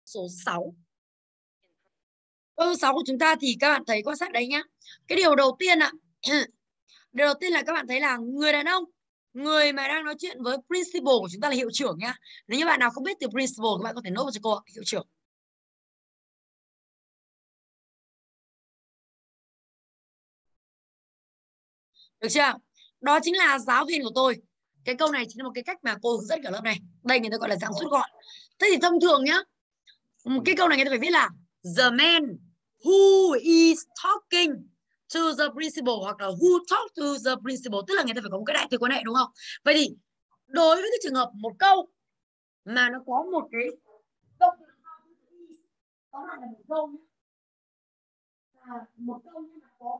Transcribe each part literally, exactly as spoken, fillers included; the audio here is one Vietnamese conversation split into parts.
số sáu. Câu số sáu của chúng ta thì các bạn thấy quan sát đấy nhá. Cái điều đầu tiên ạ, điều đầu tiên là các bạn thấy là người đàn ông, người mà đang nói chuyện với principal của chúng ta là hiệu trưởng nhá. Nếu như bạn nào không biết từ principal, các bạn có thể nốt vào cho cô ạ, hiệu trưởng. Được chưa? Đó chính là giáo viên của tôi. Cái câu này chính là một cái cách mà cô hướng dẫn cả lớp này. Đây người ta gọi là dạng rút gọn. Thế thì thông thường nhá, cái câu này người ta phải viết là the man who is talking to the principal, hoặc là who talk to the principal, tức là người ta phải có một cái đại từ quan hệ, đúng không? Vậy thì đối với cái trường hợp một câu mà nó có một cái câu có lại là một câu nhé, à, một câu nhưng mà có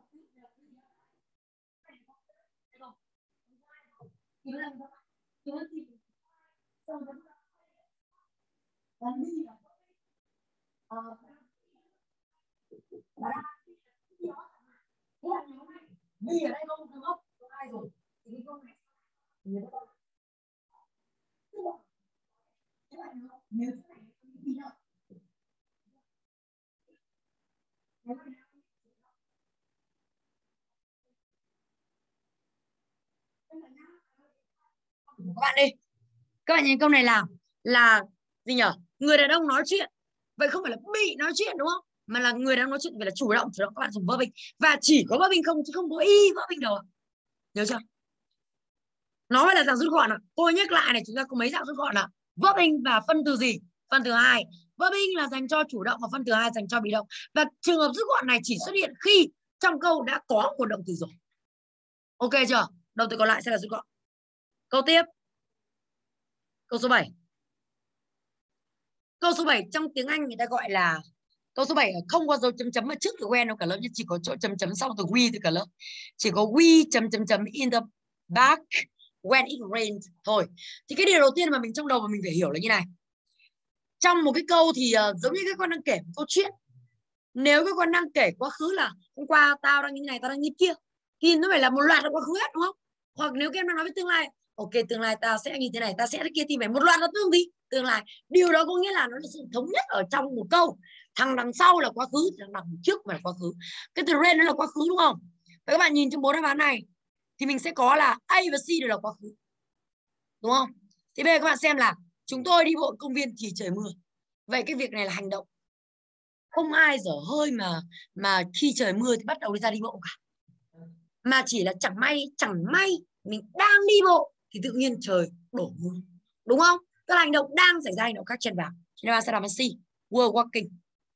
thì nó làm sao? Thì nó thì xong rồi là đi là ờ là đi ở đây không đúng không? Có ai rồi thì cái câu này người ta nếu thế này đi đâu? Các bạn đi, các bạn nhìn câu này là là gì nhỉ? Người đàn ông nói chuyện, vậy không phải là bị nói chuyện đúng không, mà là người đàn ông nói chuyện, phải là chủ động, chủ động các bạn dùng verb in, và chỉ có verb in không chứ không có y verb in đâu, nhớ chưa? Nó phải là dạng rút gọn à? Tôi nhắc lại này, chúng ta có mấy dạng rút gọn à? Verb in và phân từ gì? Phân từ hai. Verb in là dành cho chủ động và phân từ hai dành cho bị động, và trường hợp rút gọn này chỉ xuất hiện khi trong câu đã có một động từ rồi. Ok chưa? Động từ còn lại sẽ là rút gọn. Câu tiếp, câu số bảy. Câu số bảy trong tiếng Anh người ta gọi là câu số bảy không có dấu chấm chấm ở trước từ when đâu cả lớp, chỉ có chỗ chấm chấm sau từ we từ cả lớp. Chỉ có we chấm chấm chấm in the back when it rained thôi. Thì cái điều đầu tiên mà mình trong đầu mà mình phải hiểu là như này. Trong một cái câu thì uh, giống như các con đang kể một câu chuyện. Nếu các con đang kể quá khứ là hôm qua tao đang như này, tao đang như kia, thì nó phải là một loạt là quá khứ hết đúng không? Hoặc nếu các em đang nói với tương lai, ok tương lai ta sẽ như thế này, ta sẽ thế kia, thì phải một loạt là tương gì? Tương lai. Điều đó có nghĩa là nó là sự thống nhất ở trong một câu. Thằng đằng sau là quá khứ, thằng đằng trước mà là quá khứ. Cái từ rain nó là quá khứ đúng không? Vậy các bạn nhìn trong bốn đáp án này thì mình sẽ có là A và C đều là quá khứ, đúng không? Thì bây giờ các bạn xem là chúng tôi đi bộ công viên thì trời mưa. Vậy cái việc này là hành động. Không ai dở hơi mà mà khi trời mưa thì bắt đầu đi ra đi bộ cả, mà chỉ là chẳng may chẳng may mình đang đi bộ thì tự nhiên trời đổ mưa, đúng không? Tức là hành động đang xảy ra, hành động khác chen vào, nên bạn sẽ đáp án C, were walking.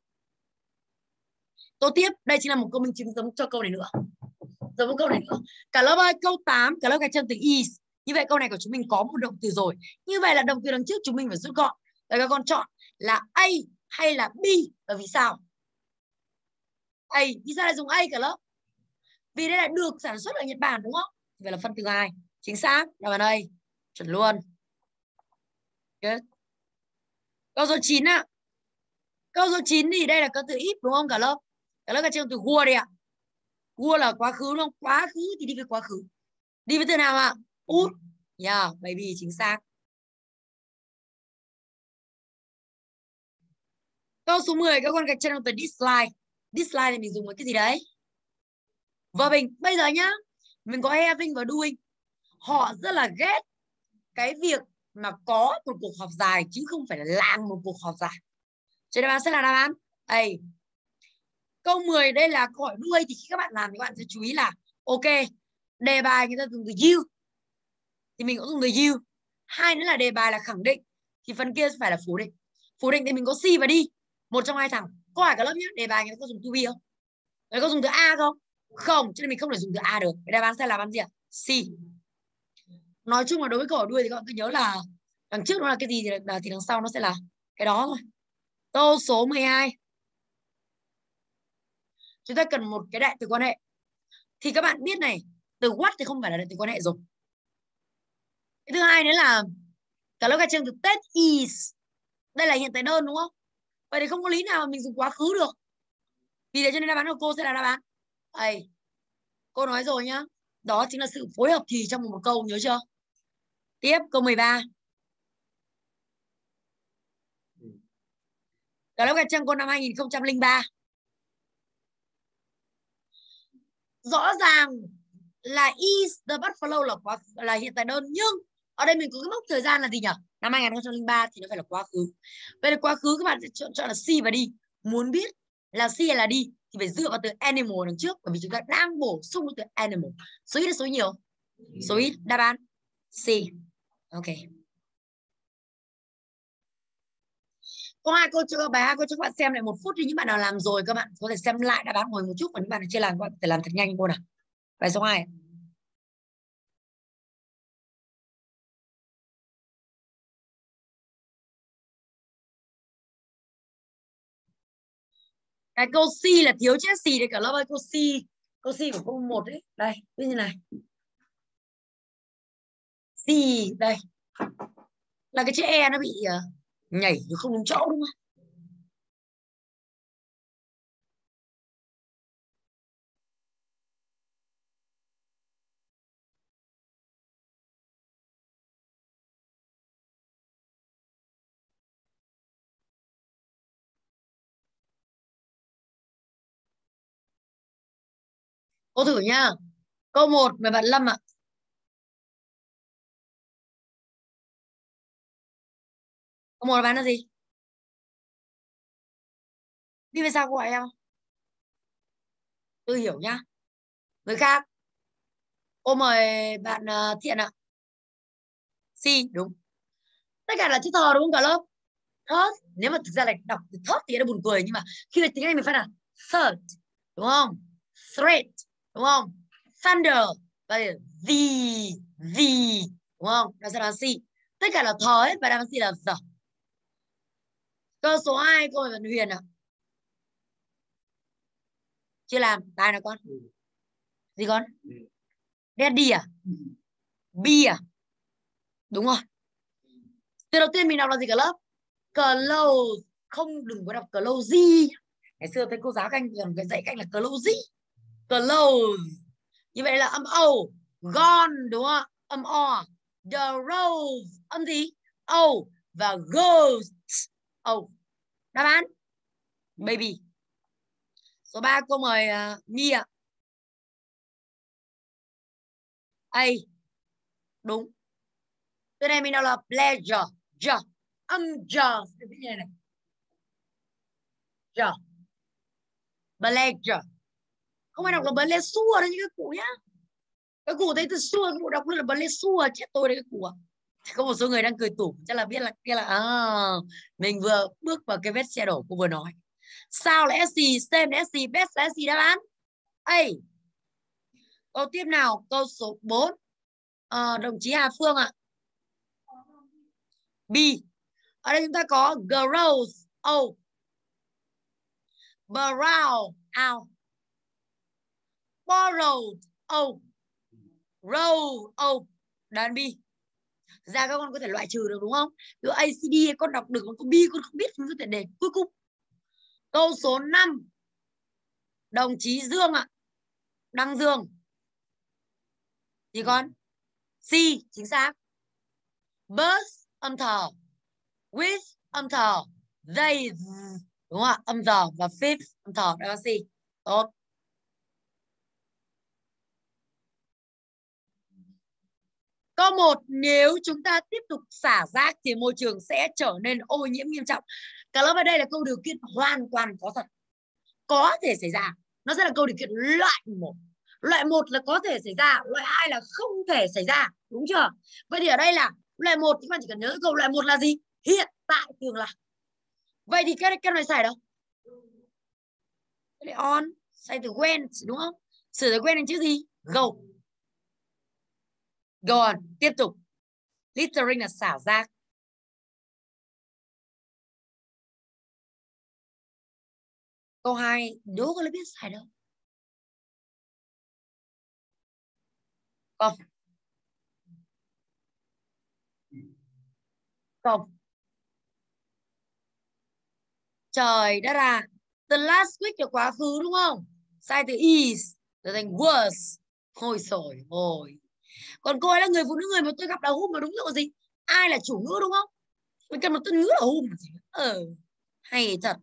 Câu tiếp, đây chính là một câu minh chứng giống cho câu này nữa, giống một câu này nữa. Cả lớp ơi, câu tám, cả lớp gạch chân từ is. Như vậy câu này của chúng mình có một động từ rồi, như vậy là động từ đằng trước chúng mình phải rút gọn. Đây các con chọn là A hay là B, và vì sao? A, vì sao lại dùng A cả lớp? Vì đây là được sản xuất ở Nhật Bản đúng không? Vậy là phân từ hai. Chính xác, đáp án A. Chuẩn luôn. Good. Câu số chín ạ. Câu số chín thì đây là câu từ if đúng không cả lớp? Cả lớp là trường từ were đi ạ. Were là quá khứ đúng không? Quá khứ thì đi với quá khứ. Đi với từ nào ạ? Would. Yeah, baby, chính xác. Câu số mười, các con gạch chân từ dislike. Dislike thì mình dùng với cái gì đấy? Verb in. Bây giờ nhá, mình có having và doing. Họ rất là ghét cái việc mà có một cuộc họp dài chứ không phải là làm một cuộc họp dài. Cho đáp án sẽ là đáp án A. Câu mười đây là câu hỏi đuôi, thì khi các bạn làm thì các bạn sẽ chú ý là ok, đề bài người ta dùng từ you thì mình cũng dùng từ you. Hai nữa là đề bài là khẳng định thì phần kia phải là phủ định. Phủ định thì mình có C và D, một trong hai thằng. Câu hỏi cả lớp nhé, đề bài người ta có dùng to be không? Người ta có dùng từ A không? Không, cho nên mình không thể dùng từ A được. Cái đáp án sẽ là đáp án gì ạ? C. Nói chung là đối với câu hỏi đuôi thì các bạn cứ nhớ là đằng trước nó là cái gì thì, thì đằng sau nó sẽ là cái đó thôi. Câu số mười hai. Chúng ta cần một cái đại từ quan hệ. Thì các bạn biết này, từ what thì không phải là đại từ quan hệ rồi. Cái thứ hai nữa là cả lớp gạch chân từ Tết is. Đây là hiện tại đơn đúng không? Vậy thì không có lý nào mà mình dùng quá khứ được. Vì thế cho nên đáp án của cô sẽ là đáp án đây. Cô nói rồi nhá. Đó chính là sự phối hợp thì trong một câu, nhớ chưa? Tiếp câu mười ba. Cả lớp gạch chân câu năm hai nghìn không trăm lẻ ba. Rõ ràng là is the buffalo là quá là hiện tại đơn, nhưng ở đây mình có cái mốc thời gian là gì nhỉ? Năm hai nghìn không trăm lẻ ba thì nó phải là quá khứ. Vậy là quá khứ các bạn sẽ chọn, chọn là C và D. Muốn biết là C hay là D thì phải dựa vào từ animal đằng trước, bởi vì chúng ta đang bổ sung từ animal. Số ít hay số nhiều? Số ít. Đáp án C. Ok. Có hai câu cho bài hai câu cho các bạn xem lại một phút đi. Những bạn nào làm rồi các bạn có thể xem lại đáp án ngồi một chút, và những bạn nào chưa làm các bạn phải làm thật nhanh cô nào. Bài số hai. Cái câu C là thiếu chữ C đấy cả lớp ơi. Câu C, câu C của câu một đấy. Đây, như này. C đây. Là cái chữ E nó bị uh, nhảy không đúng chỗ đúng không? Cô thử nhá. Câu một mời bạn Lâm ạ. Câu một là bạn là gì? Đi về sao cô gọi em? Tôi hiểu nhá. Người khác. Cô mời bạn uh, Thiện ạ. C đúng. Tất cả là chữ thờ đúng không cả lớp? Third. Nếu mà thực ra là đọc từ third thì nó buồn cười, nhưng mà khi mà tiếng Anh mình phát là third đúng không? Threat đúng không? Thunder và the the đúng không? Nó sẽ là C. Tất cả là thờ hết và đáp án C là the. Câu số hai câu hỏi bạn Huyền ạ. Chưa làm, tài nào con? Gì con? Daddy à? B à? Đúng rồi. Từ đầu tiên mình đọc là gì cả lớp? Close. Không, đừng có đọc close. Ngày xưa thấy cô giáo các anh còn cái dạy cách là close. Close. Như vậy là âm O. Gone đúng không? Âm O. The rose. Âm gì? O. Và ghost. O. Đáp án baby. Số ba cô mời uh, My ạ. A. Đúng. Từ này mình đọc là pleasure. J. Âm J. Như này. J. Pleasure. Không ai đọc là pleasure đấy như các cụ nhá. Các cụ thấy từ xua, các cụ đọc luôn là pleasure, chết tôi đấy các cụ ạ. Có một số người đang cười tủm, chắc là biết là kia là à, mình vừa bước vào cái vết xe đổ cô vừa nói. Sao là S gì, same là S gì, best là S gì đáp án? A. Câu tiếp nào, câu số bốn. À, đồng chí Hà Phương ạ. B. Ở đây chúng ta có gross O. Brown out. Borrowed O. Roll O. Đàn B. Ra các con có thể loại trừ được đúng không? Từ A C D con đọc được, con B con không biết, con có thể để cuối cùng. Câu số năm. Đồng chí Dương ạ. Đăng Dương. Gì con? C chính xác. Bus âm thờ. With âm thờ. They đúng không ạ? Âm thờ và fifth âm thờ. Đó là C. Tốt. Câu một, nếu chúng ta tiếp tục xả rác thì môi trường sẽ trở nên ô nhiễm nghiêm trọng. Cả lớp ở đây là câu điều kiện hoàn toàn có thật. Có thể xảy ra. Nó sẽ là câu điều kiện loại một. Loại một là có thể xảy ra, loại hai là không thể xảy ra, đúng chưa? Vậy thì ở đây là loại một, các bạn chỉ cần nhớ câu loại một là gì? Hiện tại thường là. Vậy thì cái cái này xài đâu? Cái này on, xài từ when đúng không? Sửa từ when thành chữ gì? Go. Go on, tiếp tục. Littering là xả rác. Câu hai, đố có biết xài đâu. Không. Không. Trời đất à. The last week là quá khứ đúng không? Sai từ is, trở thành was. Thôi rồi, ôi. Còn cô ấy là người phụ nữ, người mà tôi gặp là whom mà đúng rồi gì? Ai là chủ ngữ đúng không? Mình cần một từ ngữ là whom. Ờ. Hay thật.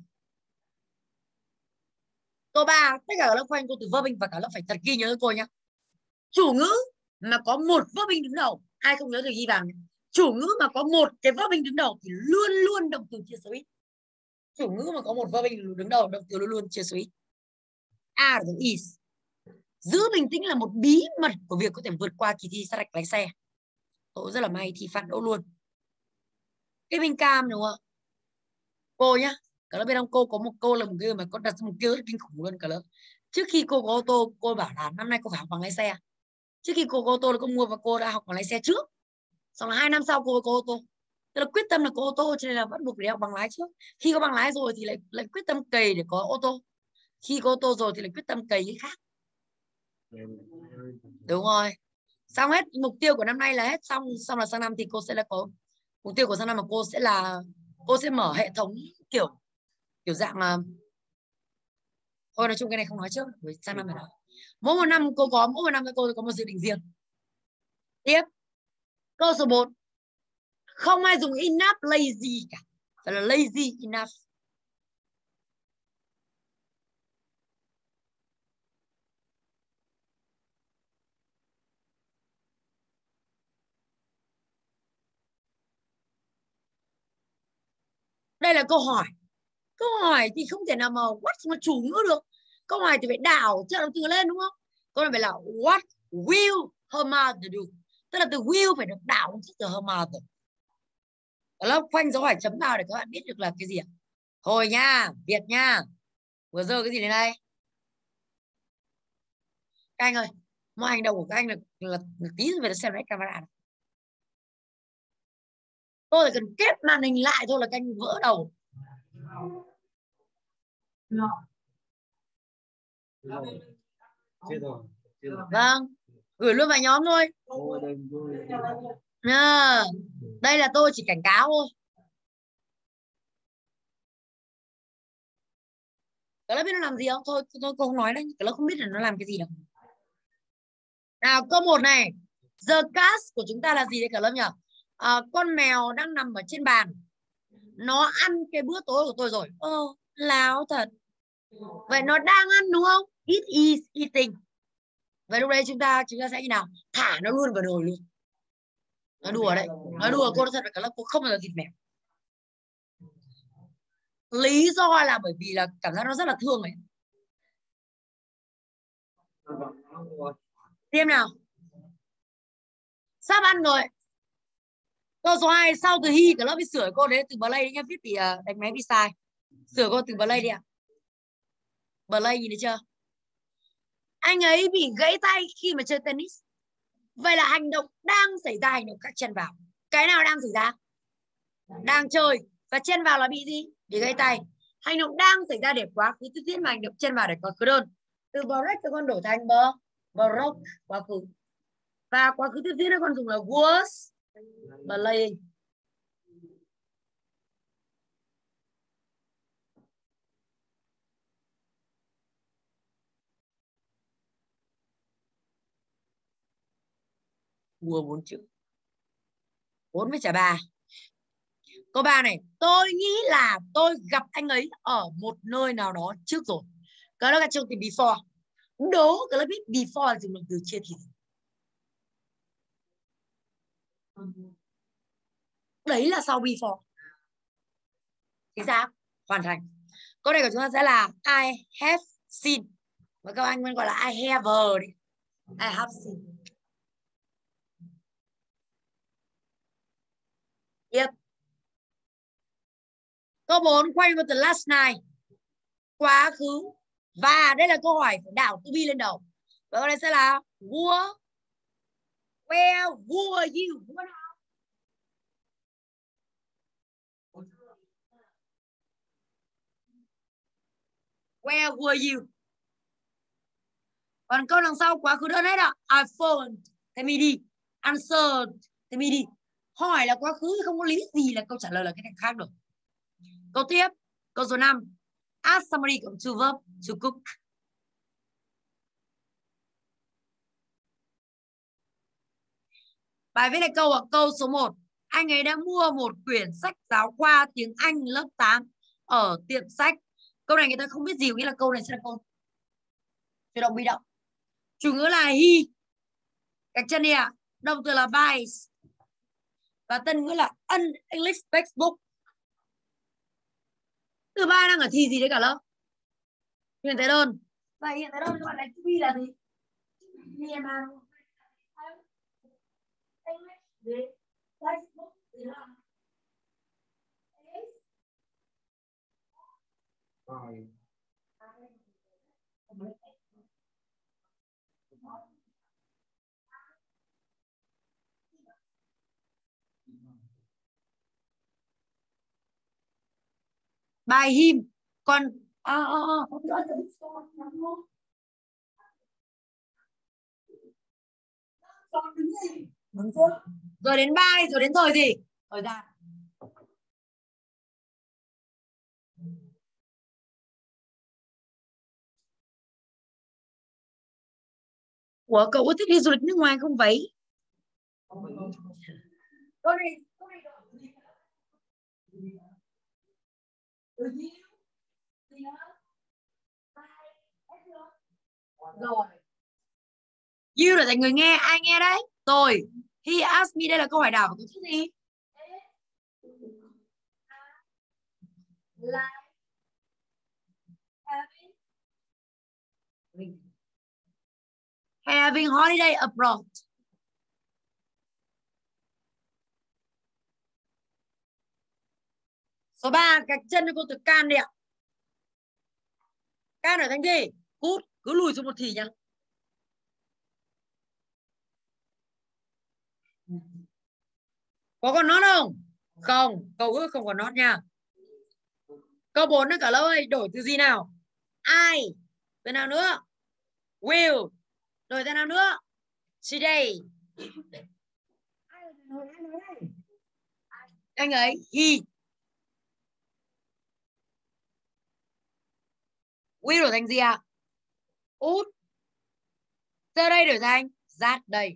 Câu ba, tất cả các lớp khoanh cô từ verb và cả lớp phải thật ghi nhớ cho cô nhé. Chủ ngữ mà có một verb đứng đầu, ai không nhớ thì ghi vào nhé. Chủ ngữ mà có một cái verb đứng đầu thì luôn luôn động từ chia số ít. Chủ ngữ mà có một verb đứng đầu, động từ luôn luôn chia số ít. A là từ is. Giữ bình tĩnh là một bí mật của việc có thể vượt qua kỳ thi sát hạch lái xe. Tôi rất là may thi phát đỗ luôn. Cái bình cam đúng không? Cô nhá, cả lớp biết không, cô có một cô là một cái mà có đặt một kia rất kinh khủng luôn cả lớp. Trước khi cô có ô tô, cô bảo là năm nay cô phải học bằng lái xe. Trước khi cô có ô tô là cô mua và cô đã học bằng lái xe trước. Xong là hai năm sau cô có ô tô. Tức là quyết tâm là có ô tô cho nên là bắt buộc để học bằng lái trước. Khi có bằng lái rồi thì lại lại quyết tâm cày để có ô tô. Khi có ô tô rồi thì lại quyết tâm cày cái khác. Đúng rồi. Xong hết mục tiêu của năm nay là hết xong, xong là sang năm thì cô sẽ là có mục tiêu của sang năm mà cô sẽ là cô sẽ mở hệ thống kiểu kiểu dạng là thôi nói chung cái này không nói trước, bởi sang năm này nói. Mỗi một năm cô có mỗi một năm cô có một dự định riêng. Tiếp câu số bốn, không ai dùng enough lazy cả, phải là lazy enough. Đây là câu hỏi. Câu hỏi thì không thể nào mà what mà chủ ngữ được. Câu hỏi thì phải đảo trợ động từ lên đúng không? Câu này phải là what will her mother do. Tức là từ will phải được đảo từ her mother. Ở lớp khoanh dấu hỏi chấm vào để các bạn biết được là cái gì ạ? Hồi nha, Việt nha. Vừa giờ cái gì đến đây? Các anh ơi, mọi hành động của các anh là, là, là tí rồi phải xem lại camera này. Tôi chỉ cần kết màn hình lại thôi là các anh vỡ đầu. Vâng, gửi luôn vào nhóm thôi. À, đây là tôi chỉ cảnh cáo thôi. Cái lớp biết nó làm gì không? Thôi tôi không nói đấy. Cái lớp không biết là nó làm cái gì đâu. Nào câu một này. The cat của chúng ta là gì đấy cả lớp nhỉ? À, con mèo đang nằm ở trên bàn. Nó ăn cái bữa tối của tôi rồi. Ơ, láo thật. Vậy nó đang ăn đúng không? It is eating. Vậy lúc đấy chúng ta chúng ta sẽ như nào? Thả nó luôn vào nồi luôn. Nói đùa đấy. Nói đùa cô nói thật là cả lớp cô không bao giờ thịt mèo. Lý do là bởi vì là cảm giác nó rất là thương ấy. Tiếp nào. Sắp ăn rồi. Câu số hai, sau từ he cả lớp đi sửa cô đấy từ play nhá, viết thì uh, đánh máy bị sai. Sửa cô từ play đi ạ. Play nhìn thấy chưa? Anh ấy bị gãy tay khi mà chơi tennis. Vậy là hành động đang xảy ra, hành động các chân vào. Cái nào đang xảy ra? Đang chơi và chân vào là bị gì? Bị gãy tay. Hành động đang xảy ra để quá khứ tiếp diễn mà hành động chân vào để quá khứ đơn. Từ break tôi con đổi thành bờ broke quá khứ. Và quá khứ tiếp diễn nó còn dùng là was playing. Vua bốn chữ. Bốn với trả ba. Câu ba này, tôi nghĩ là tôi gặp anh ấy ở một nơi nào đó trước rồi. Cái đó là trong từ before. Đố cái lớp biết before là dùng từ chia thì. Đấy là sau before. Thì sao? Hoàn thành. Câu này của chúng ta sẽ là I have seen. Và các anh vẫn gọi là I have đi. I have seen. Tiếp. Câu bốn, quay vào từ last night. Quá khứ. Và đây là câu hỏi phải đảo to be lên đầu. Và câu này sẽ là were, where were you? Where were you? Còn câu đằng sau quá khứ đơn hết ạ. I phoned. Thế mi đi. Answered. Thế mi đi. Hỏi là quá khứ không có lý gì là câu trả lời là cái này khác được. Câu tiếp. Câu số năm. Ask somebody cộng to verb to cook. Bài viết này câu ở câu số một. Anh ấy đã mua một quyển sách giáo khoa tiếng Anh lớp tám ở tiệm sách. Câu này người ta không biết gì, nghĩa là câu này sẽ là câu chủ động bị động. Chủ ngữ là he, gạch chân đi ạ. À. Động từ là buys. Và tân ngữ là an English textbook. Từ ba đang ở thì gì đấy cả lớp. Hiện tại đơn. Vậy hiện tại đơn các bạn này to be là gì? Be mà. English gì? Textbook gì là? Rồi. By him. Còn à, à, à. Rồi đến by, rồi đến thời gì? Thời gian. Ủa, cậu có thích đi du lịch nước ngoài không vậy? Câu này, câu này rồi. You là thành người nghe, ai nghe đấy? Tôi. He asked me, đây là câu hỏi đảo của tôi thích gì? Like having having holiday abroad. Số ba, gạch chân cho cô từ can đi ạ. Can ở thành gì? Cút, cứ lùi xuống một thì nhá. Có còn nót không? Không, câu ước không còn nót nha. Câu bốn nữa cả lớp ơi, đổi từ gì nào? I. Từ nào nữa? Will. Đổi từ nào nữa? Today. Anh ấy, he. Will đổi thành gì ạ? À? Út. Giờ đây đổi thành that day.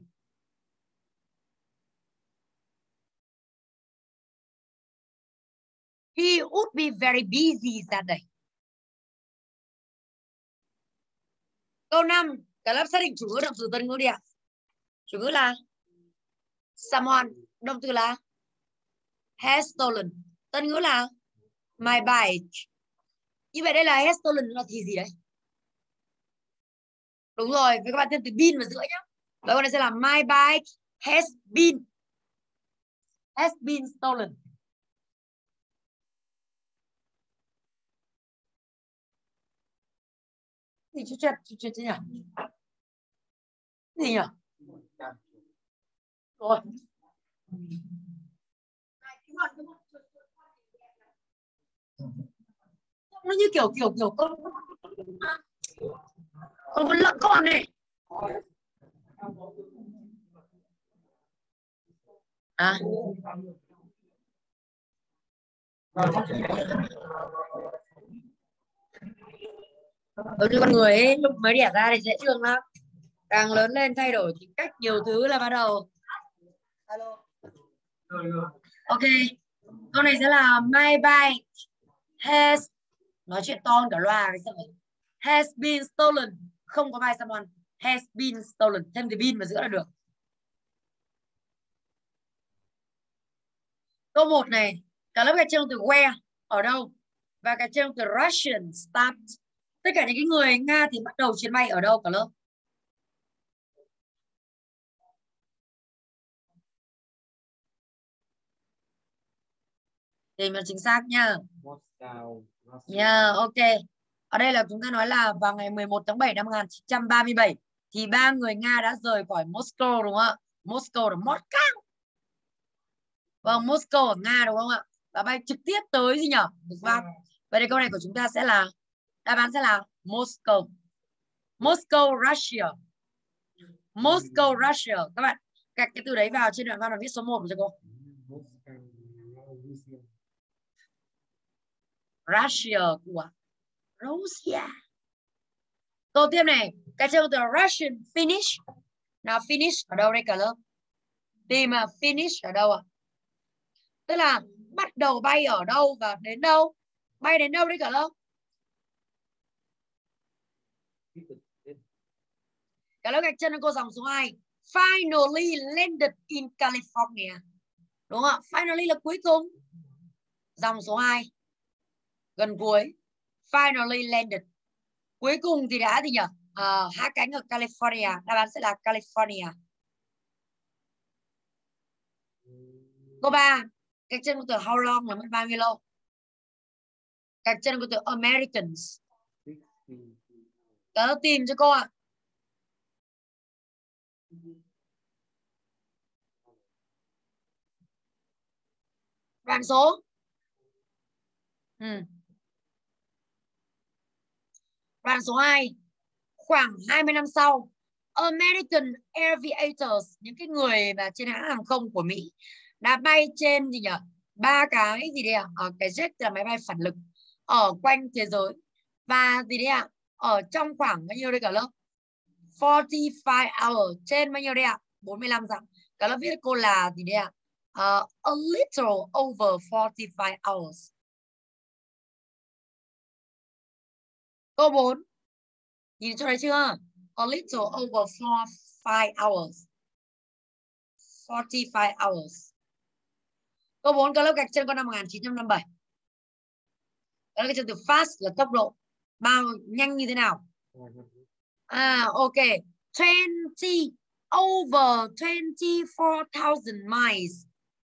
He would be very busy that day. Câu năm, cả lớp xác định chủ ngữ động từ tân ngữ đi ạ. Chủ ngữ là someone, động từ là has stolen, tân ngữ là my bike. Như vậy đây là has stolen là thì gì đấy? Đúng rồi, với các bạn thêm từ been vào giữa nhá. Vậy con này sẽ là my bike has been has been stolen. Gì chứ chết chứ chết chứ nhỉ? Gì nhỉ? Rồi. Nó như kiểu kiểu kiểu con con con lợn con này. À. Đối với con người ấy, lúc mới đẻ ra thì dễ thương lắm. Càng lớn lên thay đổi thì cách nhiều thứ là bắt đầu. Alo. Ok. Câu này sẽ là my bike has, nói chuyện to cả loa cái sợ. Has been stolen, không có by someone, has been stolen, thêm từ been vào giữa là được. Câu một này, cả lớp gạch chân từ where, ở đâu, và gạch chân từ Russian start. Tất cả những cái người Nga thì bắt đầu chuyến bay ở đâu cả lớp? Thì mà chính xác nha. Yeah, ok. Ở đây là chúng ta nói là vào ngày mười một tháng bảy năm một nghìn chín trăm ba mươi bảy thì ba người Nga đã rời khỏi Moscow đúng không ạ? Moscow là Moscow. Vâng, Moscow ở Nga đúng không ạ? Và bay trực tiếp tới gì nhỉ? Được không? Vậy thì câu này của chúng ta sẽ là đáp án sẽ là Moscow. Moscow, Russia. Moscow, Russia. Các bạn gạch cái từ đấy vào trên đoạn văn và viết số một cho cô. Russia của Russia. Câu tiếp này, cái chữ từ Russian finish. Nào finish ở đâu đây cả lớp? Tìm mà finish ở đâu ạ? À? Tức là bắt đầu bay ở đâu và đến đâu? Bay đến đâu đấy cả lớp? Cả lớp gạch chân cho cô dòng số hai. Finally landed in California. Đúng không ạ? Finally là cuối cùng. Dòng số hai. Gần cuối. Finally landed. Cuối cùng thì đã gì nhỉ? À, hạ cánh ở California. Đáp án sẽ là California. Câu ba. Gạch chân của từ how long là mất bao nhiêu lâu? Gạch chân của từ Americans. Tớ tìm cho cô ạ. Đoạn số. Ừ. Đoạn số hai. Khoảng hai mươi năm sau, American Aviators, những cái người mà trên hãng hàng không của Mỹ đã bay trên gì nhỉ? Ba cái gì đây ạ? À? Cái jet là máy bay phản lực ở quanh thế giới. Và gì đấy ạ? À? Ở trong khoảng bao nhiêu đây cả lớp? bốn mươi lăm hours, trên bao nhiêu đây ạ? À? bốn mươi lăm dặm. Cả lớp viết cô là gì đấy ạ? À? Uh, a little over bốn mươi lăm hours. Câu bốn. Nhìn cho đấy chưa? A little over four, five hours. forty-five hours. Câu bốn, các lớp gạch chân có năm một nghìn chín trăm năm mươi bảy. Các lớp gạch chân từ fast là tốc độ. Bao nhanh như thế nào? À, ok. twenty over twenty-four thousand miles.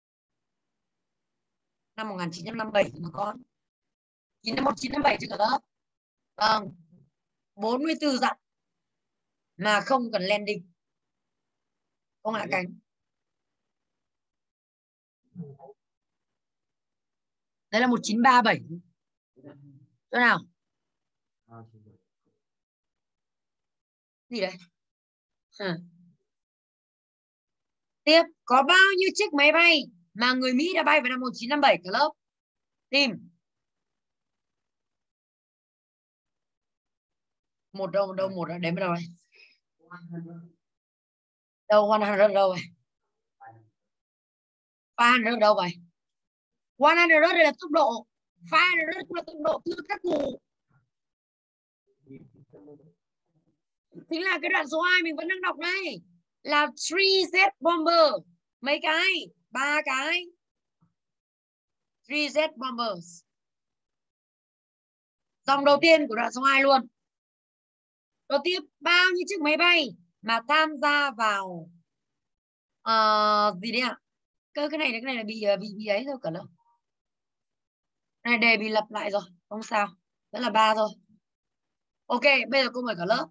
Năm một nghìn chín trăm năm mươi bảy mà con. Nhìn năm một nghìn chín trăm năm mươi bảy chứ cả lớp. Vâng. bốn mươi tư dặm. Mà không cần landing. Không hạ cánh. Đấy là một nghìn chín trăm ba mươi bảy. Chỗ nào? Gì đấy? À. Tiếp, có bao nhiêu chiếc máy bay mà người Mỹ đã bay vào năm một nghìn chín trăm năm mươi bảy cả lớp? Tìm. Một đâu, đâu, một đếm vào đâu này? Đâu, một trăm đâu rồi? ba trăm đâu vậy? một trăm đây là tốc độ. ba trăm cũng là tốc độ từ các cụ. Chính là cái đoạn số hai mình vẫn đang đọc đây. Là three jet bomber. Mấy cái? Ba cái. three jet bombers. Dòng đầu tiên của đoạn số hai luôn. Đầu tiếp, bao nhiêu chiếc máy bay mà tham gia vào uh, gì đấy ạ? À? Cái này cái này là bị bị bị ấy rồi cả lớp. Này đề bị lặp lại rồi, không sao. Vẫn là ba thôi. Ok, bây giờ cô mời cả lớp.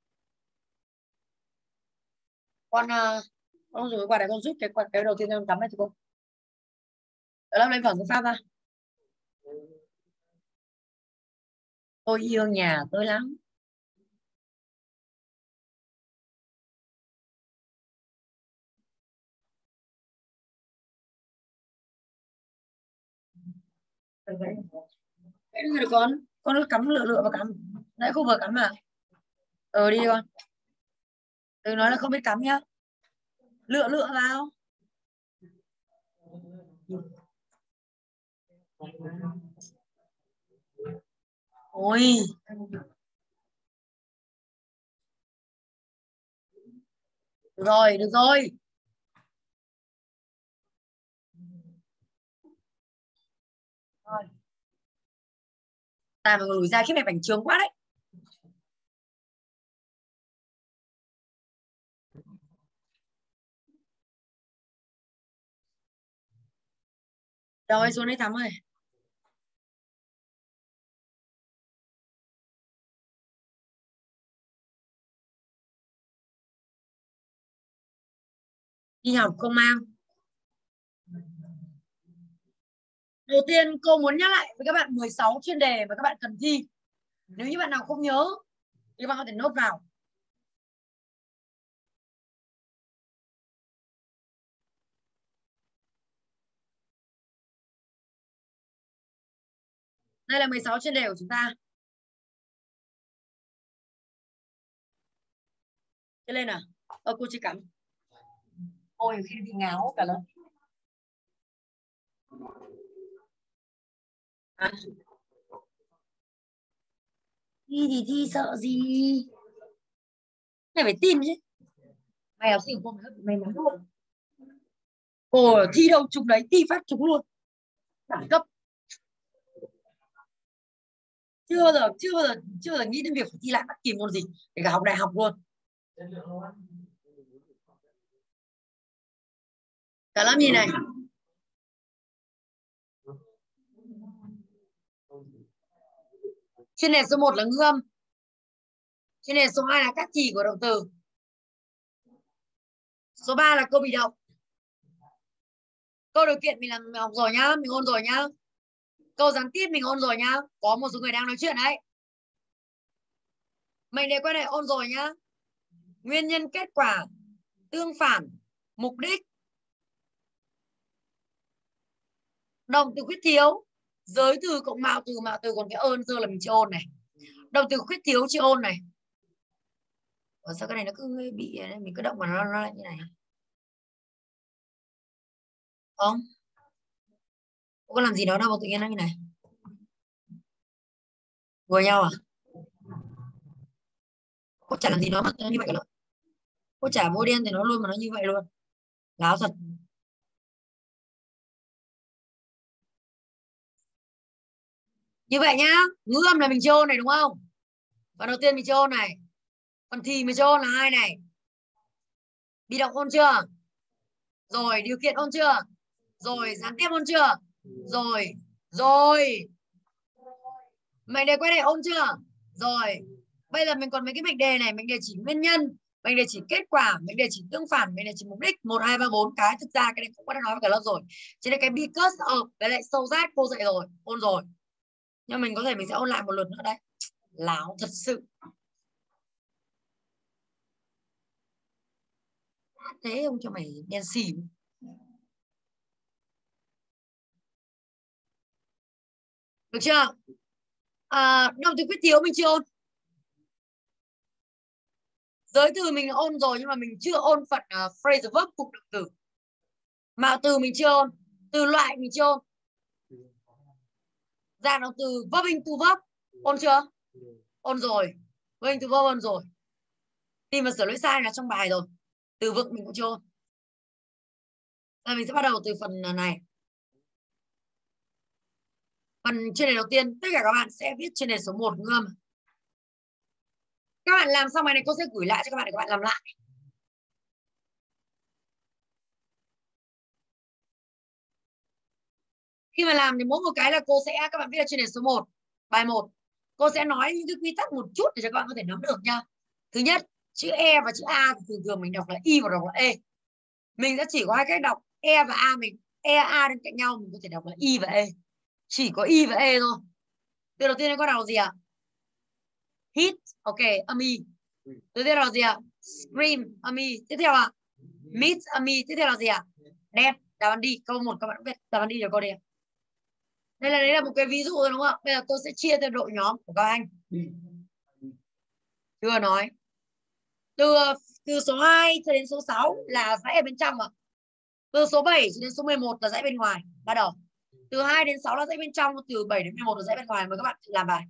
Con uh, con dùng cái quạt này con rút cái quạt cái đầu tiên con cắm này cho cô. Cả lớp lên phẳng phương pháp ra. Tôi yêu nhà tôi lắm. Cái này con, con cứ cắm lựa lựa và cắm. Nãy cô vừa cắm mà. Ờ đi con. Đừng nói là không biết cắm nhá. Lựa lựa vào. Ôi. Được rồi, được rồi. Rồi. Tài mà lùi ra khiếp này bành trướng quá đấy. Rồi xuống đây Thắm ơi. Đi học không mang. Đầu tiên cô muốn nhắc lại với các bạn mười sáu chuyên đề mà các bạn cần thi. Nếu như bạn nào không nhớ thì các bạn có thể nốt vào. Đây là mười sáu chuyên đề của chúng ta. Cái lên à? Ờ, cô chỉ cắm. Ôi khi bị ngáo cả lớp. À. Thi thì thi sợ gì? Mày phải tin chứ. Mày học sinh của cô mày mày luôn. Cô thi đâu trúng đấy, thi phát trúng luôn. Đẳng cấp. Chưa bao giờ, chưa bao giờ, chưa bao giờ nghĩ đến việc phải thi lại bất kỳ môn gì để cả học đại học luôn. Cả lớp nhìn này. Chuyên đề số một là ngữ âm. Chuyên đề số hai là các chỉ của động từ. Số ba là câu bị động. Câu điều kiện mình làm mình học rồi nhá, mình ôn rồi nhá. Câu gián tiếp mình ôn rồi nhá. Có một số người đang nói chuyện đấy. Mệnh đề quay này ôn rồi nhá. Nguyên nhân, kết quả, tương phản, mục đích. Động từ khuyết thiếu, giới từ cộng mạo từ, mạo từ còn cái ơn giờ là mình chưa ôn này. Động từ khuyết thiếu chưa ôn này. Ủa sao cái này nó cứ bị mình cứ động mà nó, nó lại như này. Không? Cô có làm gì đó đâu mà tự nhiên nó như này. Đùa nhau à? Cô chả làm gì đó mà như vậy cả. Cô chả mua đen thì nó luôn mà nó như vậy luôn. Láo thật. Như vậy nhá, ngữ âm là mình chưa ôn này đúng không? Phần đầu tiên mình chưa ôn này. Phần thì mình chưa ôn là hai này. Bị động ôn chưa? Rồi điều kiện ôn chưa? Rồi gián tiếp ôn chưa? Rồi. Rồi. Mệnh đề quay này ôn chưa? Rồi. Bây giờ mình còn mấy cái mệnh đề này, mệnh đề chỉ nguyên nhân, mệnh đề chỉ kết quả, mệnh đề chỉ tương phản, mệnh đề chỉ mục đích, một hai ba bốn cái. Thực ra cái này cũng đã nói với cả lớp rồi. Chỉ là cái because of với lại so that cô dạy rồi, ôn rồi. Nhưng mình có thể mình sẽ ôn lại một lượt nữa đấy. Láo thật sự. Thế không cho mày đen xì. Được chưa? À, động từ quyết thiếu mình chưa ôn. Giới từ mình ôn rồi nhưng mà mình chưa ôn phần uh, phrasal verb cụm động từ. Mạo từ mình chưa ôn. Từ loại mình chưa ôn. Dạng động từ verbing to verb ôn chưa? Ôn rồi. Verbing to verb ôn rồi. Tìm và sửa lỗi sai là trong bài rồi. Từ vựng mình cũng chưa ôn. Rồi mình sẽ bắt đầu từ phần này. Phần chuyên đề đầu tiên, tất cả các bạn sẽ viết chuyên đề số một ngữ âm. Các bạn làm xong bài này cô sẽ gửi lại cho các bạn để các bạn làm lại. Khi mà làm thì mỗi một cái là cô sẽ, các bạn viết là chuyên đề số một, bài một. Cô sẽ nói những cái quy tắc một chút để cho các bạn có thể nắm được nha. Thứ nhất, chữ E và chữ A thì thường thường mình đọc là I và đọc là E. Mình sẽ chỉ có hai cách đọc E và A mình. E, A bên cạnh nhau mình có thể đọc là I và E. Chỉ có I và E thôi. Từ đầu tiên có đọc gì ạ? Hit, ok, âm Y. Từ tiếp là gì ạ? Scream, âm Y. Tiếp theo là meet, âm Y. Tiếp theo là gì ạ? Đẹp, đáp án đi. Câu một các bạn biết đáp án đi được câu đẹp. Đây là đấy là một cái ví dụ rồi đúng không? Bây giờ tôi sẽ chia theo đội nhóm của các anh. Chưa nói. Từ từ số hai cho đến số sáu là dãy ở bên trong ạ. Từ số bảy cho đến số mười một là dãy bên ngoài. Bắt đầu. Từ hai đến sáu là dãy bên trong, từ bảy đến mười một là dãy bên ngoài. Mời các bạn làm bài.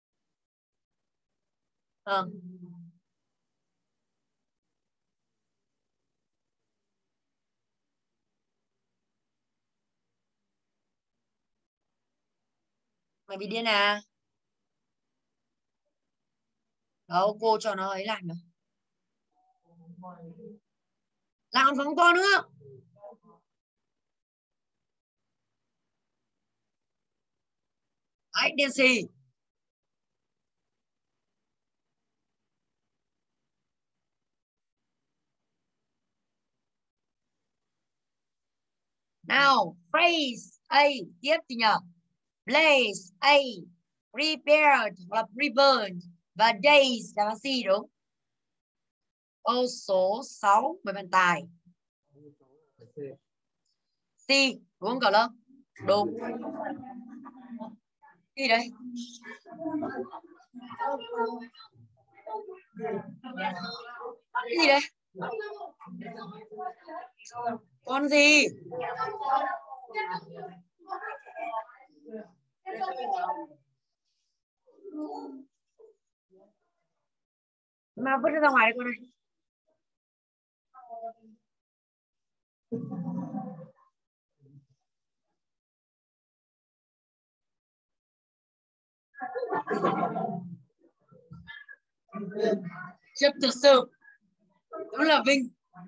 À. Mày bị điên à? Đâu, cô cho nó ấy lại mà. Lại còn phóng to nữa. Đấy, điên xì. Nào, phrase A tiếp thì nhờ. Place A, repaired hoặc là prepared và days là C đúng. Câu số sáu mời bạn Tài. C đúng không cả lớp? Đúng. Gì đấy? Cái gì đấy? Con gì? Mà vứt ra ngoài đây con này. Chấp thực sự. Đúng là Vinh.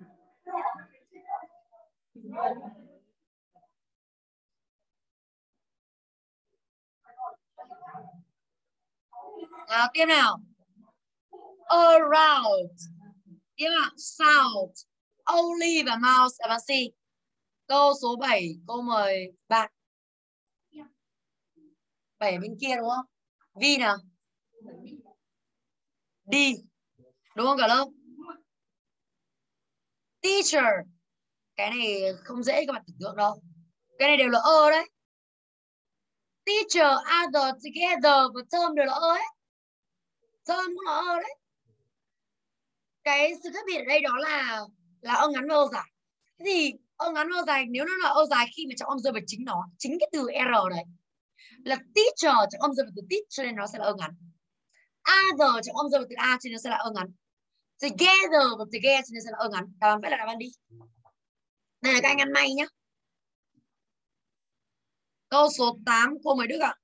Nào tiếp nào. Around. Tiếp nào. South. Only và mouse và C. Câu số bảy. Câu mời bạn. bảy bên kia đúng không? Vi nào. Đi. Đúng không cả lớp? Teacher. Cái này không dễ các bạn tưởng tượng đâu. Cái này đều là ơ đấy. Teacher, other, together và term đều là ơ ấy. Term cũng là ơ đấy. Cái sự khác biệt ở đây đó là là ơ ngắn và ơ dài. Thế thì ơ ngắn và ơ dài nếu nó là ơ dài khi mà trọng âm rơi vào chính nó, chính cái từ R đấy là teacher trọng âm rơi vào từ teach cho nên nó sẽ là ơ ngắn. Other trọng âm rơi vào từ A cho nên nó sẽ là ơ ngắn. Together và together cho nên sẽ là ơ ngắn. Đáp án phải là đáp án đi. Đây là các anh ăn may nhá. Câu số tám cô mời Đức ạ.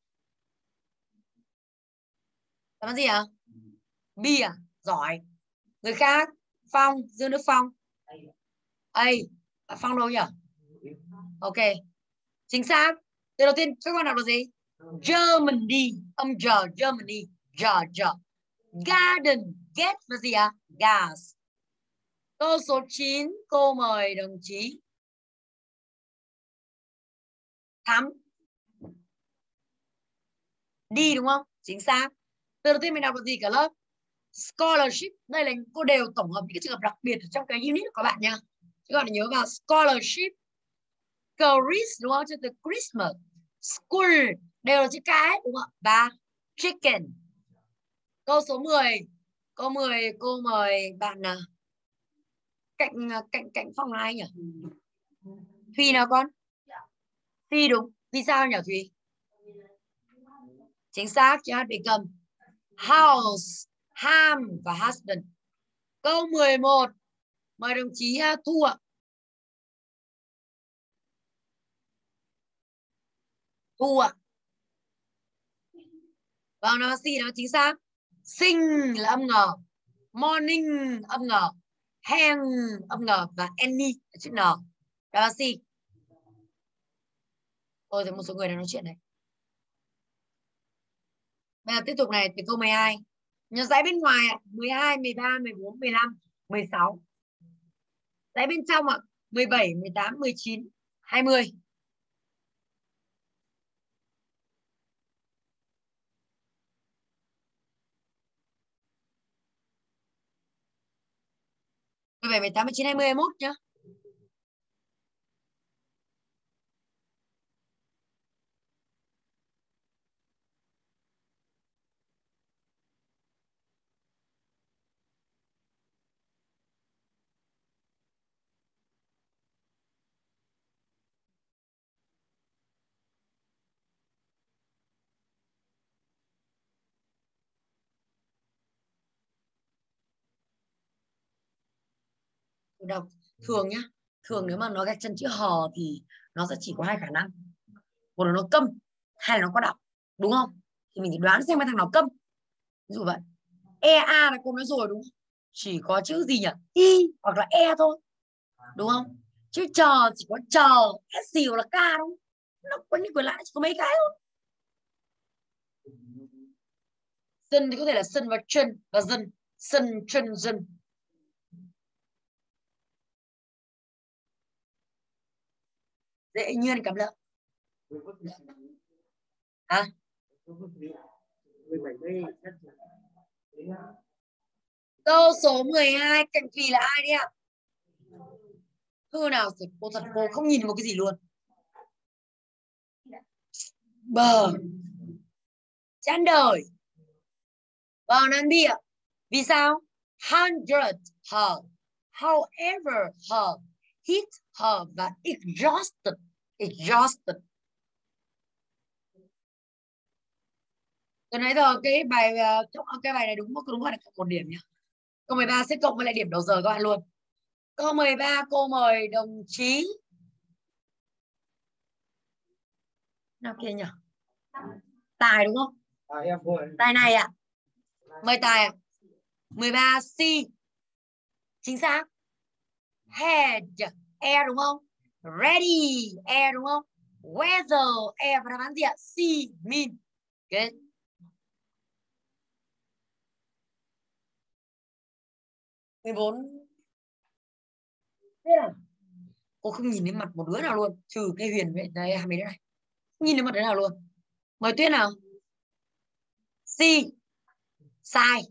Đáp án gì ạ? B à? Giỏi. Người khác. Phong, Dương Đức Phong. A. Phong đâu nhỉ? Ok. Chính xác. Từ đầu tiên các con đọc là gì? Germany. Âm giờ Germany. Giờ giờ. Garden. Get là gì ạ? Gas. Câu số chín. Cô mời đồng chí Thắm. Đi đúng không? Chính xác. Từ đầu tiên mình đọc là gì cả lớp? Scholarship. Đây là cô đều tổng hợp những cái trường hợp đặc biệt ở trong cái unit của các bạn nha. Các bạn nhớ vào scholarship. Chris đúng không? Cho từ Christmas. School đều là chữ cái đúng không? Và chicken. Câu số mười. Câu mười cô mời bạn nào? Cạnh cạnh cạnh Phong là ai nhỉ? Thùy nào con? Thùy đúng. Vì sao nhỉ Thùy? Chính xác, chữ H bị cầm. House, ham và husband. Câu mười một. Mời đồng chí Thu ạ. Thu ạ. Vâng, nó gì nó chính xác. Sinh là âm ngờ. Morning âm ngờ. Hang âm ngờ. Và any là chữ N. Đó là gì? Ôi, thì một số người đang nói chuyện này. Bây giờ tiếp tục này từ câu mười hai. Nhớ dãy bên ngoài ạ. mười hai, mười ba, mười bốn, mười lăm, mười sáu. Dãy bên trong ạ. mười bảy, mười tám, mười chín, hai mươi. mười bảy, mười tám, mười chín, hai mươi, hai mươi mốt nhá. Đọc thường nhá. Thường nếu mà nó gạch chân chữ hò thì nó sẽ chỉ có hai khả năng. Một là nó câm, hai là nó có đọc. Đúng không? Thì mình chỉ đoán xem cái thằng nào câm. Ví dụ vậy. E A là cô nói rồi đúng không? Chỉ có chữ gì nhỉ? Y hoặc là E thôi. Đúng không? Chữ chờ chỉ có chờ, S gì hoặc là K đúng không? Nó có những quyền lại chỉ có mấy cái thôi. Dân thì có thể là sân và chân và dân. Sân, chân, dân. Dễ nhiên cảm lượng. À? Câu số mười hai cạnh Thùy là ai đấy ạ? Thư nào thì cô thật cô không nhìn một cái gì luôn. Bờ. Chán đời. Vâng, Nan Bi ạ. Vì sao? Hundred her. However her. Hit her và exhausted. Exhausted. Tôi nói rồi cái bài cái bài này đúng đúng là một điểm nhá. Câu mười ba sẽ cộng với lại điểm đầu giờ các bạn luôn. Câu mười ba, cô mời đồng chí nào kia nhỉ? Tài đúng không? Tài này ạ. À? Mời Tài ạ. À? mười ba C. Chính xác. Head, air đúng không? Ready, air đúng không? Weather, air và đáp án gì ạ? C, mean. Good. mười bốn. Thế à? Cô không nhìn đến mặt một đứa nào luôn, trừ cái Huyền vậy đây hai mươi đứa này. Không nhìn đến mặt đứa nào luôn. Mời Tuyết nào. C. Sai.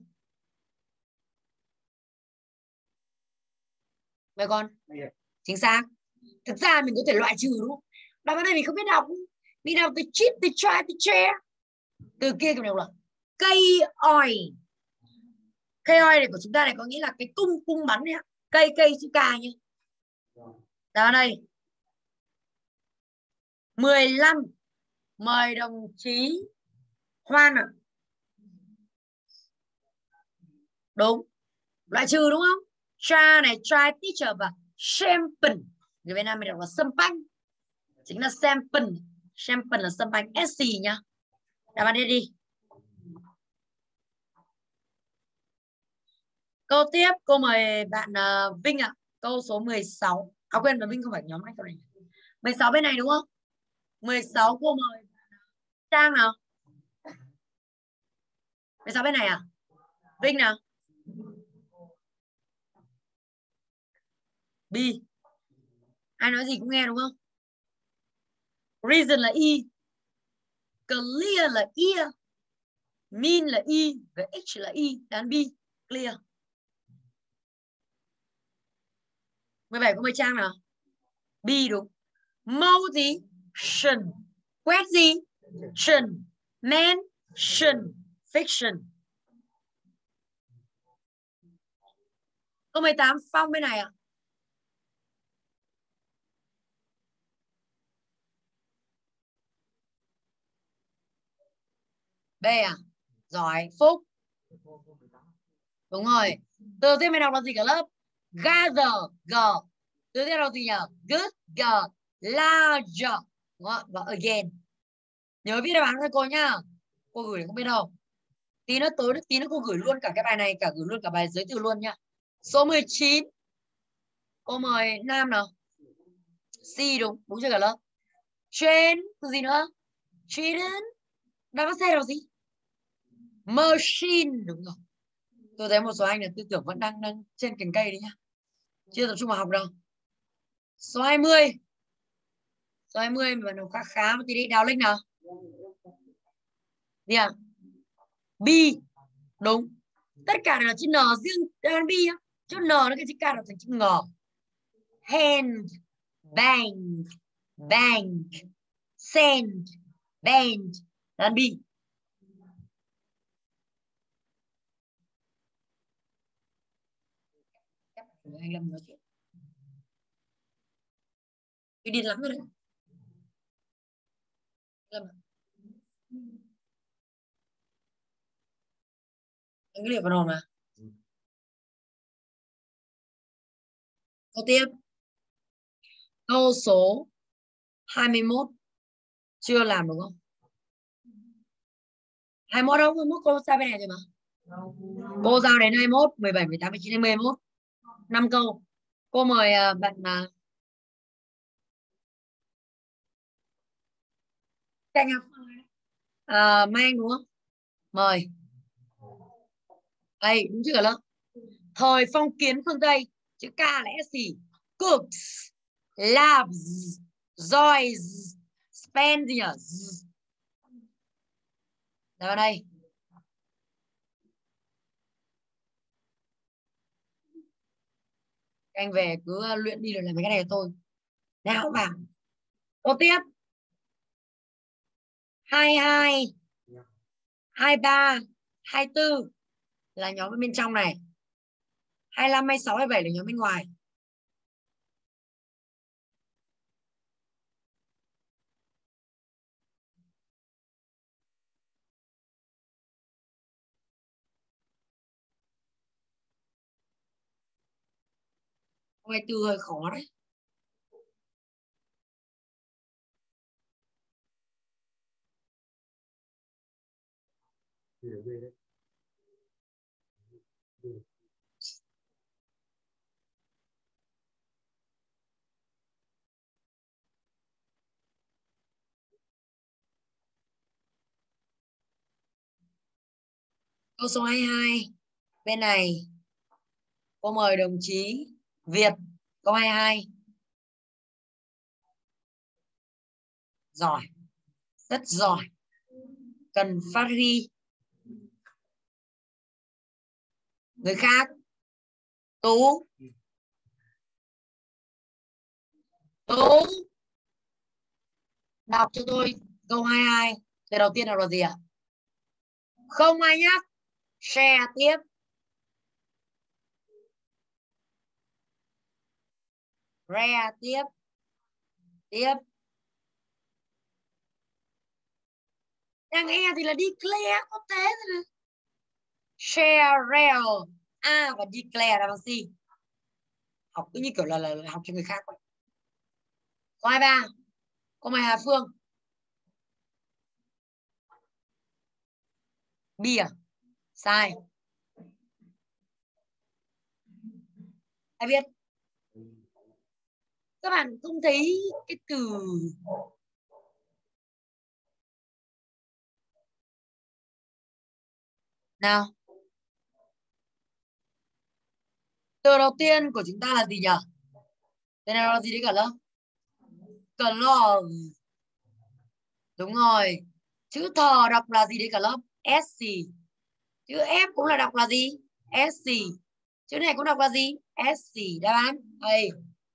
Mời con. Chính xác. Thực ra mình có thể loại trừ đúng không? Đáp án này mình không biết đọc. Mình đọc từ chip, từ try, từ chair. Từ kia kiểu nào là cây oi. Cây oi này của chúng ta này có nghĩa là cái cung cung bắn nhá. Cây cây chữ K nhá. Đó đây. mười lăm. Mời đồng chí Hoan ạ. À. Đúng. Loại trừ đúng không? Tra này, try teacher và champagne. Người Việt Nam mình đọc là sâm panh. Chính là champagne. Champagne là sâm panh. S C nhá. Đáp án đi đi. Câu tiếp, cô mời bạn uh, Vinh ạ. À. Câu số mười sáu. À quên, là Vinh không phải nhóm anh câu này. mười sáu bên này đúng không? mười sáu cô mời Trang nào. mười sáu bên này à? Vinh nào. B. Ai nói gì cũng nghe đúng không? Reason là E. Clear là ear. Mean là E. Và H là E. Đán B. Clear. mười bảy cô mời Trang nào. B đúng. Mâu gì? Shun. Quét gì? Shun. Man. Shun. Fiction. Câu mười tám Phong bên này ạ. À? B à? Giỏi. Phúc. Đúng rồi. Từ tiếp mày đọc là gì cả lớp? Gather. G. Từ tiếp đọc gì nhỉ? Good. G. Larger. Đúng không? Và again. Nhớ viết đáp án cho cô nhá. Cô gửi không biết đâu. Tí nữa tối tí nữa cô gửi luôn cả cái bài này, cả gửi luôn cả bài giới thiệu luôn nhá. Số mười chín. Cô mời Nam nào. C đúng. Đúng chưa cả lớp? Train. Từ gì nữa? Train. Đáp án C là gì? Machine. Đúng rồi. Tôi thấy một số anh là tư tưởng vẫn đang đang trên cành cây đấy nhá. Chưa tập trung vào học đâu. Số hai mươi. Số hai mươi mà nó khá khá một tí đi. Đào Linh nào. Gì à? B. Đúng. Tất cả đều là chữ N riêng đáp án B á. Chữ N nó cái chữ K là thành chữ ngờ. Hand. Bank. Bank. Send. Band. Đáp án B. Anh Lâm nói chuyện. Tôi điên lắm rồi đấy. Lâm à? Anh cái liệu vào hồn mà. Câu tiếp. Câu số hai mươi mốt. Chưa làm đúng không? hai mươi mốt đâu, hai mươi mốt cô ra bên này rồi mà. Cô giao đến hai mươi mốt, mười bảy, mười tám, mười chín, hai mươi mốt. năm câu. Cô mời uh, bạn uh, Canh uh, Mai Anh đúng không? Mời. Đây, đúng chưa cả lớp? Thời phong kiến phương Tây, chữ K là S gì? Cooks, labs, joys, spend gì nhỉ? Đây vào đây. Anh về cứ luyện đi rồi làm mấy cái này cho tôi. Nào vào. Câu tiếp. hai mươi hai, hai mươi ba, hai mươi tư là nhóm bên trong này. hai mươi lăm, hai mươi sáu, hai mươi bảy là nhóm bên ngoài. Câu hai mươi tư hơi khó đấy. Câu số hai mươi hai bên này. Cô mời đồng chí Việt. Câu hai mươi hai. Giỏi. Rất giỏi. Cần phát huy. Người khác. Tú. Tú. Đọc cho tôi câu hai mươi hai. Từ đầu tiên đọc là gì ạ? Không ai nhắc. Share tiếp. Share tiếp. Tiếp. Đang e thì là declare có thế thôi này. Share, rare. A và declare là bằng gì? Học cứ như kiểu là, là, là học cho người khác vậy. Câu hai mươi ba. Câu mày Hà Phương. Bia. Sai. Ai biết? Các bạn không thấy cái từ nào? Từ đầu tiên của chúng ta là gì nhỉ? Từ nào là gì đấy cả lớp? Close. Đúng rồi. Chữ thờ đọc là gì đấy cả lớp? S. Chữ F cũng là đọc là gì? S. Chữ này cũng đọc là gì? S. Đáp án đây.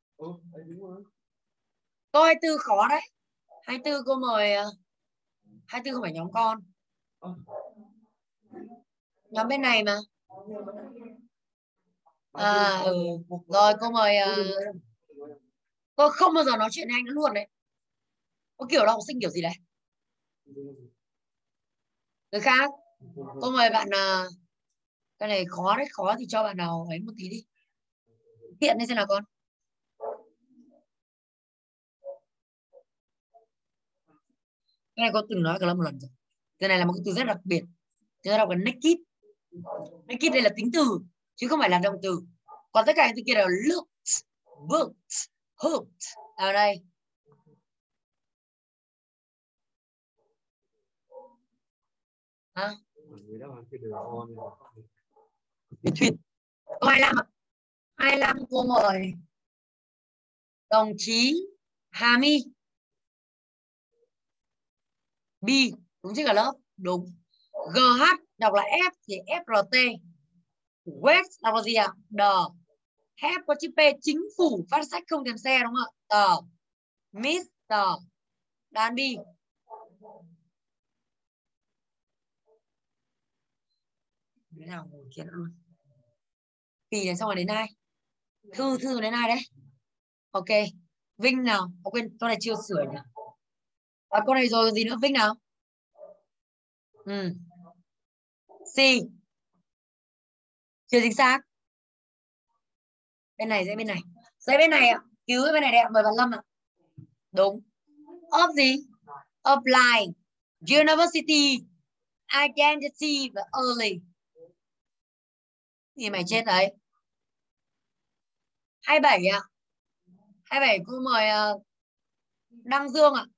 Câu hai mươi tư khó đấy. hai mươi tư cô mời. hai mươi tư không phải nhóm con. Nhóm bên này mà. À ừ. Rồi cô mời. Uh... Cô không bao giờ nói chuyện với anh luôn đấy. Có kiểu là học sinh kiểu gì đấy? Người khác. Cô mời bạn. Uh... Cái này khó đấy. Khó thì cho bạn nào ấy một tí đi. Hiện đi xem nào con. Cái này cô từng nói cả lần một lần rồi. Cái này là một cái từ rất đặc biệt. Chúng ta đọc là naked. Naked đây là tính từ chứ không phải là động từ. Còn tất cả những từ kia là looked, booked, hooked. Ở đây. Hả? Thuyết. Câu hai mươi lăm ạ. hai mươi lăm cô mời đồng chí Hà My. B. Đúng chứ cả lớp. Đúng. giê hát đọc là F thì ép rờ tê. West đọc là gì ạ? The. Have có chữ P, chính phủ phát sách không kèm xe đúng không ạ? Tờ. Mister. Đàn B. Thế nào ngồi kia luôn. Kỳ này xong rồi đến ai? Thư, thư đến ai đấy? Ok. Vinh nào? Có quên, câu này chưa sửa nhỉ? À, câu này rồi gì nữa? Vinh nào? Ừ. C. Chưa chính xác. Bên này, dãy bên này. Dãy bên này ạ. Cứu bên này đẹp, mời bạn Lâm ạ. Đúng. Of gì? Apply. University. Identity và early. Gì mày chết đấy. hai mươi bảy ạ. hai mươi bảy cô mời uh, Đăng Dương ạ.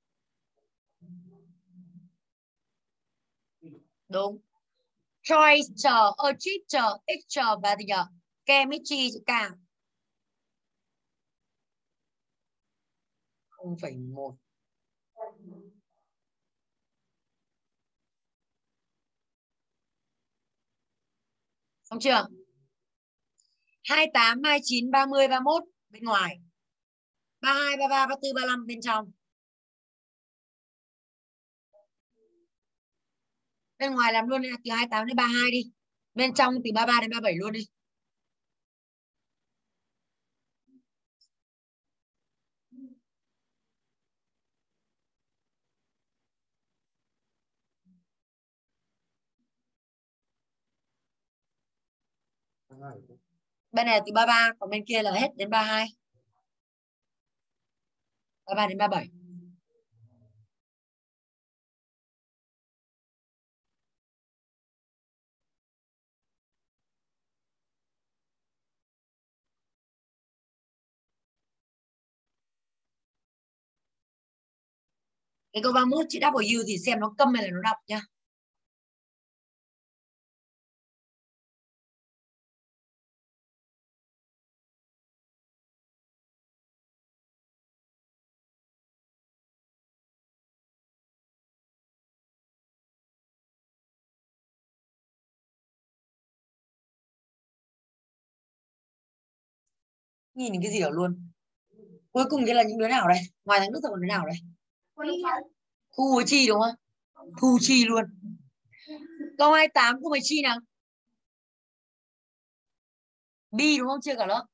Đúng. Choice, chờ, a teacher, x và gì nhờ? Chemistry chữ K. không phẩy một. Xong chưa? hai mươi tám, hai mươi chín, ba mươi, ba mươi mốt bên ngoài. ba mươi hai, ba mươi ba, ba mươi tư, ba mươi lăm bên trong. Bên ngoài làm luôn đi, từ hai mươi tám đến ba mươi hai đi. Bên trong từ ba mươi ba đến ba mươi bảy luôn đi. Bên này từ ba mươi ba, còn bên kia là hết đến ba mươi hai. ba mươi ba đến ba mươi bảy. Cái câu ba mươi mốt chữ W thì xem nó câm hay là nó đọc nhá. Nhìn cái gì ở luôn. Cuối cùng kia là những đứa nào đây? Ngoài thằng Đức ra còn đứa nào đây? Thu với Chi đúng không? Thu Chi luôn. Câu hai mươi tám của mày Chi nào? B đúng không? Chưa cả lớp.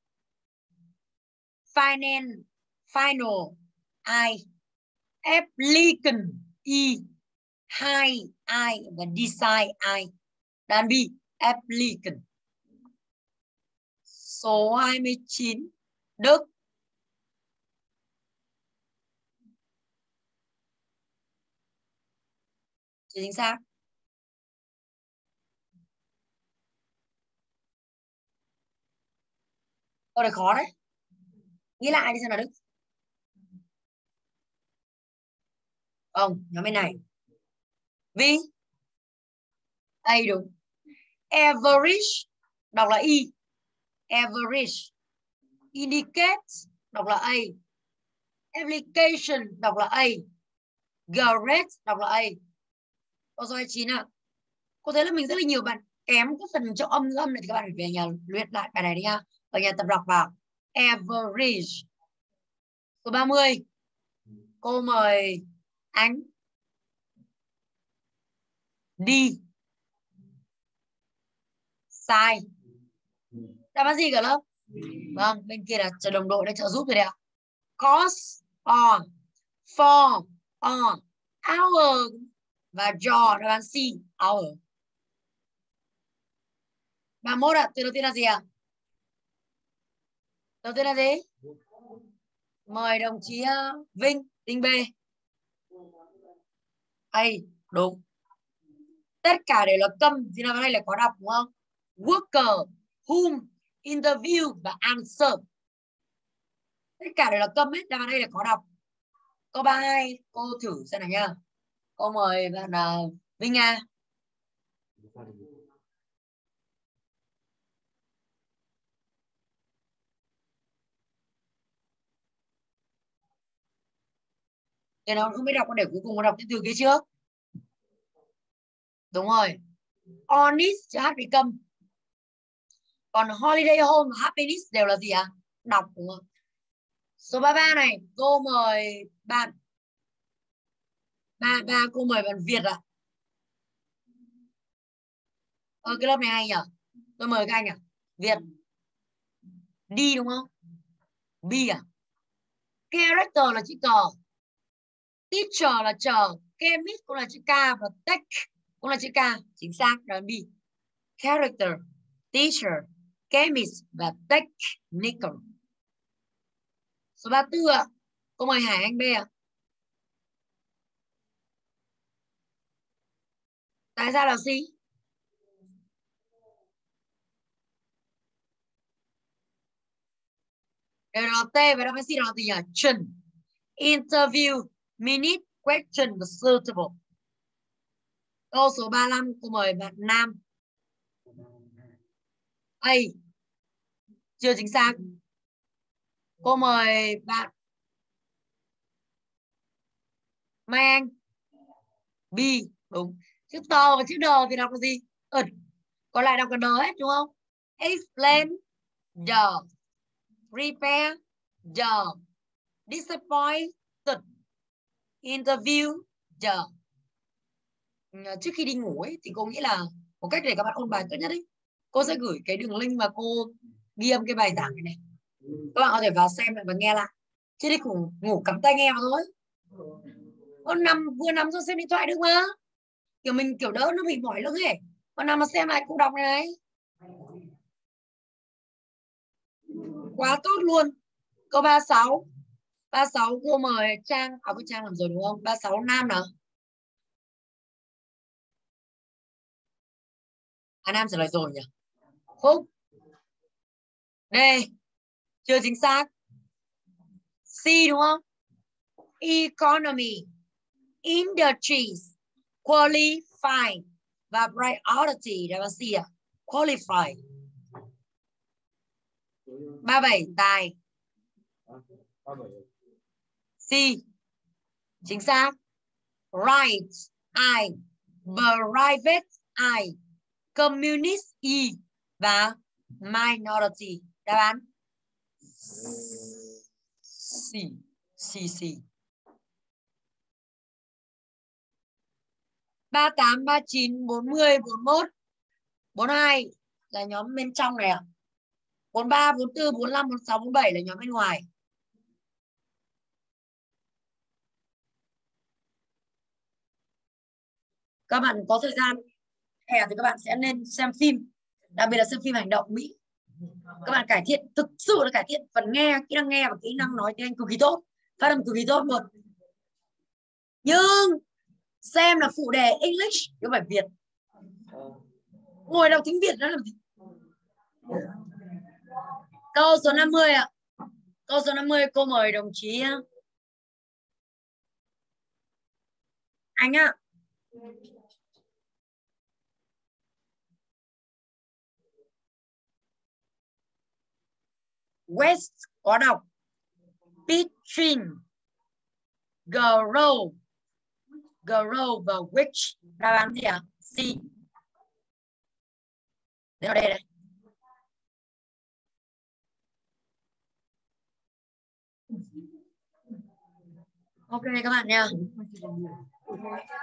Finance, final, I. Applicant, E. High, I. Và decide, I. Đàn B, applicant. Số hai mươi chín, Đức. Chính xác. Câu này khó đấy. Nghĩ lại đi xem nào Đức. Không, nhóm bên này. V. A đúng. Average, đọc là E. Average. Indicate, đọc là A. Application, đọc là A. Garage, đọc là A. Câu số hai mươi chín ạ. Cô thấy là mình rất là nhiều bạn kém cái phần cho âm âm này thì các bạn phải về nhà luyện lại bài này đi ha. Ở nhà tập đọc vào. Average. Số ba mươi. Cô mời Ánh đi. Sai. Đáp án gì cả lớp? Vâng, bên kia là trợ đồng đội đã trợ giúp rồi đấy ạ. Cost on, for on, hour và draw đáp án C, hour. ba mươi mốt ạ, từ đầu tiên là gì ạ? Đầu tiên là gì? Mời đồng chí uh, Vinh, Vinh B. A, đúng. Tất cả đều là câm, thì nào đây là có đọc đúng không? Worker, whom, interview và answer. Tất cả đều là câm hết, đáp án đây là có đọc. Câu ba mươi hai, cô thử xem nào nhá. Cô mời bạn uh, Vinh A. Cái nó không biết đọc, con để cuối cùng con đọc cái từ kia trước. Đúng rồi. Honest chữ H bị câm. Còn holiday home và happiness đều là gì ạ? À? Đọc đúng không? Số ba mươi ba này, cô mời bạn ba ba cô mời bạn Việt ạ. À? Ờ, cái lớp này hay nhỉ? Tôi mời các anh ạ. À? Việt. Đi đúng không? B à? Character là chữ cờ. Teacher là chờ. Chemist cũng là chữ K và tech cũng là chữ K. Chính xác, đó là B. Character, teacher, chemist và technical. Số ba mươi tư ạ. Cô mời Hải Anh B ạ. Tại sao là C? Đều là T và đáp án C là gì nhỉ? Chuẩn. Interview, minute, question và suitable. Câu số ba mươi lăm, cô mời bạn Nam. A. Chưa chính xác. Cô mời bạn Mai Anh. B. Đúng. Chữ to và chữ D thì đọc là gì? Ừ. Còn lại đọc là D hết đúng không? Explain, the. Prepare, the. Disappointed, interview, the. Trước khi đi ngủ ấy thì cô nghĩ là một cách để các bạn ôn bài tốt nhất ấy, cô sẽ gửi cái đường link mà cô ghi âm cái bài giảng này này, các bạn có thể vào xem lại và nghe lại, chứ đi ngủ ngủ cắm tai nghe vào thôi. Con nằm vừa nằm rồi xem điện thoại được mà, kiểu mình kiểu đỡ nó bị mỏi lưng ấy, con nằm mà xem lại cô đọc này. Quá tốt luôn. Câu ba mươi sáu. ba mươi sáu cô mời Trang. À, cái Trang làm rồi đúng không? ba mươi sáu Nam nào. À, Nam trả lời rồi nhỉ? Phúc. D. Chưa chính xác. C đúng không? Economy, industries, qualify và priority. Đó là C à? Qualify. ba mươi bảy Tài. C. Chính xác. Right I. Private I. Communist E. Và minority. Đáp án C. C. C. ba mươi tám, ba mươi chín, bốn mươi, bốn mươi mốt, bốn mươi hai là nhóm bên trong này ạ. À? bốn mươi ba, bốn mươi tư, bốn mươi lăm, bốn mươi sáu, bốn mươi bảy là nhóm bên ngoài. Các bạn có thời gian hè thì các bạn sẽ nên xem phim, đặc biệt là xem phim hành động Mỹ. Các bạn cải thiện, thực sự là cải thiện phần nghe, kỹ năng nghe và kỹ năng nói tiếng Anh cực kỳ tốt, phát âm cực kỳ tốt luôn. Nhưng xem là phụ đề English chứ không phải Việt. Ngồi đọc tiếng Việt nó làm gì? Câu số năm mươi ạ. Câu số năm mươi cô mời đồng chí Anh ạ. West có đọc between, grow, grow và which. Đáp án gì ạ? C. Đây ở đây này. Ok các bạn nha.